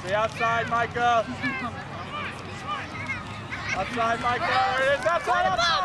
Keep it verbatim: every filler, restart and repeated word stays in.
Stay outside, Micah. Outside, Micah. There it is. Outside, outside.